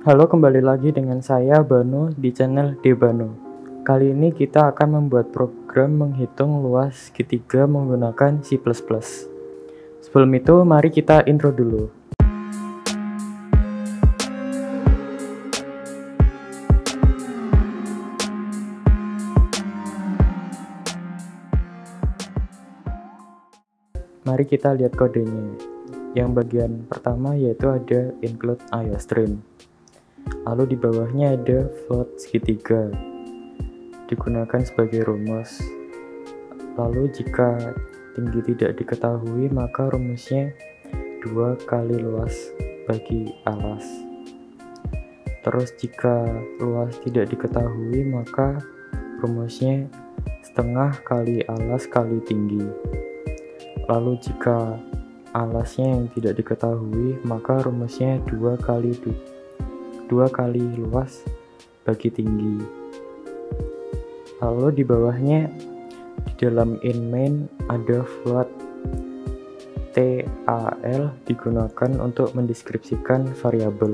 Halo, kembali lagi dengan saya Banu di channel Debanu. Kali ini kita akan membuat program menghitung luas segitiga menggunakan C++. Sebelum itu, mari kita intro dulu. Mari kita lihat kodenya. Yang bagian pertama yaitu ada include IOStream. Lalu di bawahnya ada float segitiga, digunakan sebagai rumus. Lalu jika tinggi tidak diketahui, maka rumusnya 2 kali luas bagi alas. Terus jika luas tidak diketahui, maka rumusnya setengah kali alas kali tinggi. Lalu jika alasnya yang tidak diketahui, maka rumusnya 2 kali luas bagi tinggi. Lalu di bawahnya di dalam main ada float TAL digunakan untuk mendeskripsikan variabel.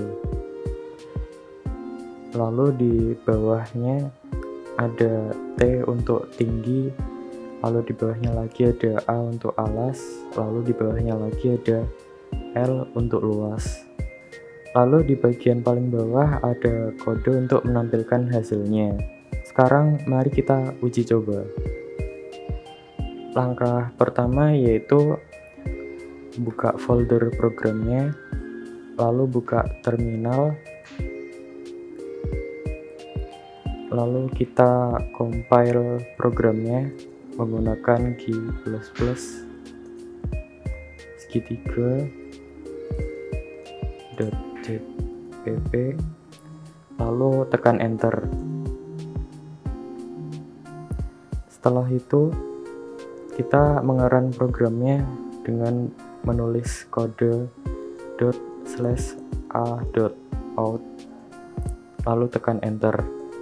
Lalu di bawahnya ada T untuk tinggi, lalu di bawahnya lagi ada A untuk alas, lalu di bawahnya lagi ada L untuk luas. Lalu di bagian paling bawah ada kode untuk menampilkan hasilnya. Sekarang mari kita uji coba. Langkah pertama yaitu buka folder programnya, lalu buka terminal, lalu kita compile programnya menggunakan G++ segitiga.jpp, lalu tekan enter. Setelah itu kita mengerun programnya dengan menulis kode ./a.out, lalu tekan enter.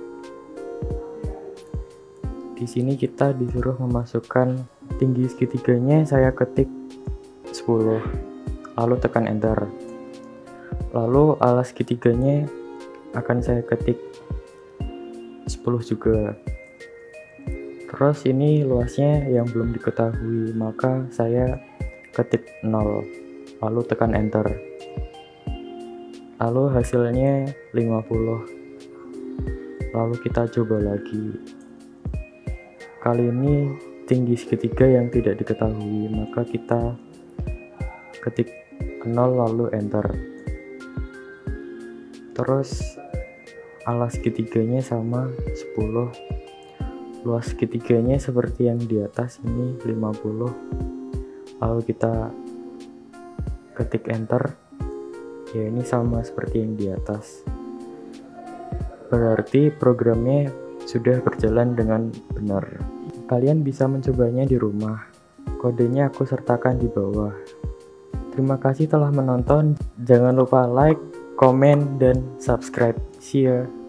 Di sini kita disuruh memasukkan tinggi segitiganya, saya ketik 10, lalu tekan enter. Lalu alas segitiganya akan saya ketik 10 juga. Terus ini luasnya yang belum diketahui, maka saya ketik 0, lalu tekan enter. Lalu hasilnya 50. Lalu kita coba lagi. Kali ini tinggi segitiga yang tidak diketahui, maka kita ketik 0 lalu enter. Terus alas segitiganya sama 10, luas segitiganya seperti yang di atas ini 50, lalu kita ketik enter. Ya, ini sama seperti yang di atas, berarti programnya sudah berjalan dengan benar. Kalian bisa mencobanya di rumah, kodenya aku sertakan di bawah. Terima kasih telah menonton, jangan lupa like, komen, dan subscribe. See ya.